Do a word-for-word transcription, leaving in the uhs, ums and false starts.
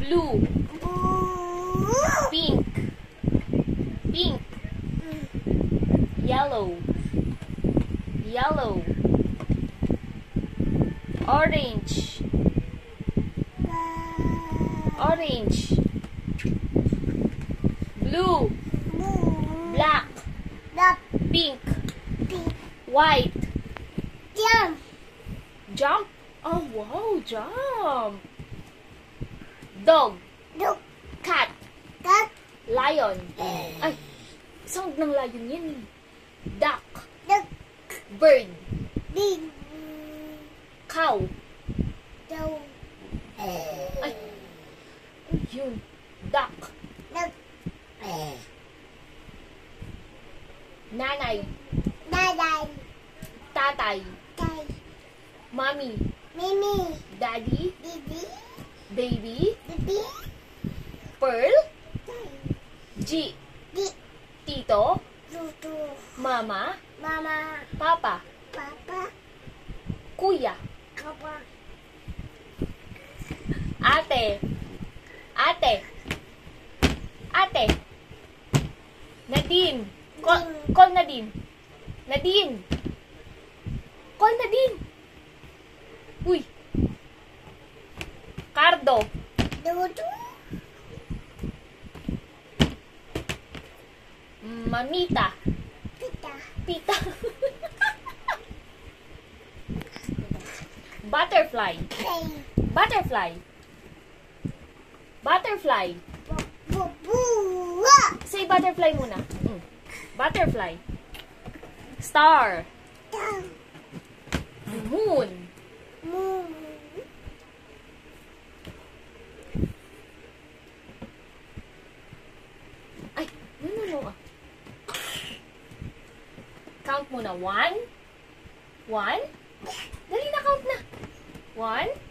Blue. Pink. Pink. Yellow. Yellow. Orange. Orange. Blue. Black. Pink. White. Jump. Jump. Oh, wow, jump. Dog. Dog. Cat. Cat. Lion. Ay, sound ng lion yan eh. Duck. Duck. Bird. Big. Cow. Cow. Ay, yun. Duck. Duck. Nanay. Daday. Tatay. Tay. Mommy. Mimi. Daddy. Bibi. Baby. Bibi. Pearl. Tay. G. Di. Tito. Tutu. Mama. Mama. Papa. Papa. Kuya. Kapa. Ate. Ate. Ate. Nadine. Call, call Nadine. Nadine. Call Nadine. Uy. Cardo. Dudu. Mamita. Pita. Pita. Butterfly. Tay. Butterfly. Butterfly. Bubuwa. Say butterfly muna. Mm. Butterfly. Star. Tam. Moon. Moon. Ay, no, no, no. Count muna. One. One. Dali na, count na. One.